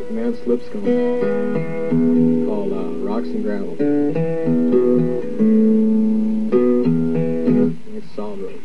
with Mance, Lipscomb, called Rocks and Gravel. It's solid road.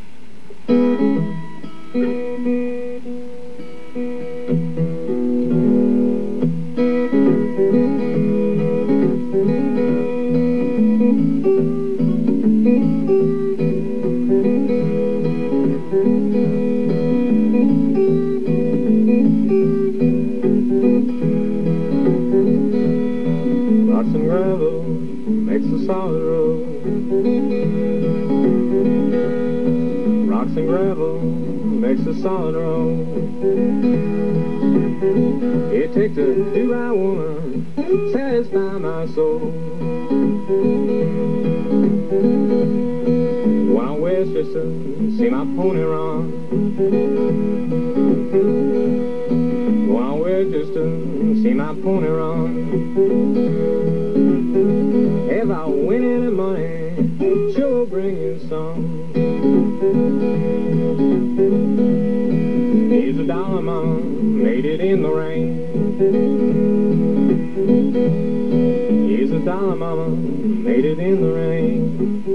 Rocks and gravel makes a solid road. Rocks and gravel makes a solid road. It takes a do-right woman to satisfy my soul. Wild West just to see my pony run. Wild West just to see my pony run. If I win any money, sure will bring you some. Here's a dollar, mama, made it in the rain. Here's a dollar, mama, made it in the rain.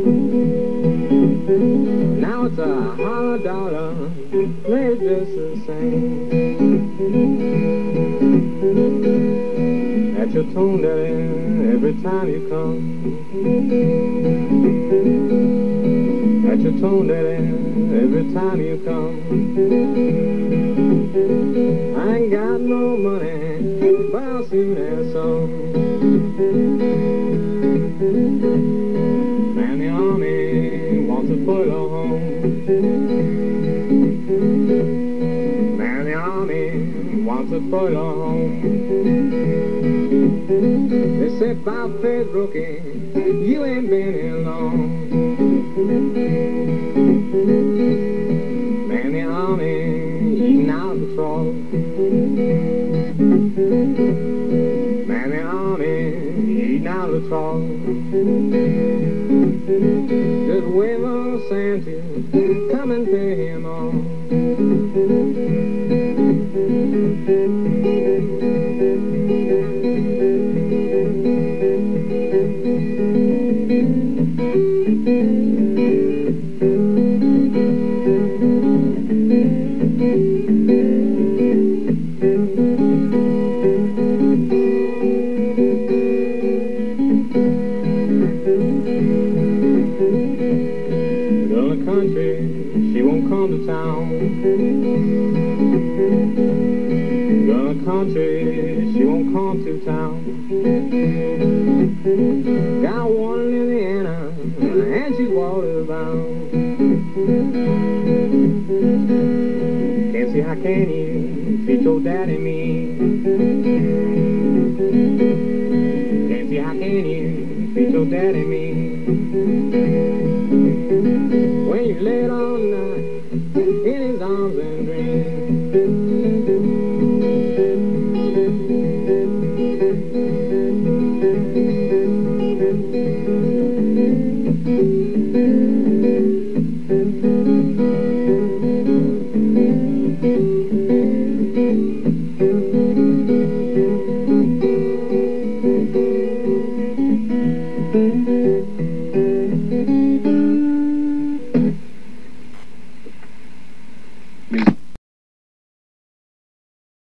Now it's a hollow dollar, they're just the same. At your tone, daddy, every time you come. At your tone, daddy, every time you come. I ain't got no money, but I'll soon have some. Man, the army wants a furlough home. Man, the army wants a furlough home. They said about faith broken, you ain't been here long. Man, the army eating out the trough. Man, the army eating out the trough. Just wave on Santa, come and pay him off. Girl in the country, she won't come to town. Girl in the country, she won't come to town. Got one in Indiana, and she's water bound. Can't see how can you treat your daddy mean. Can't see how can you treat your daddy mean. When you lay all night in his arms and dream.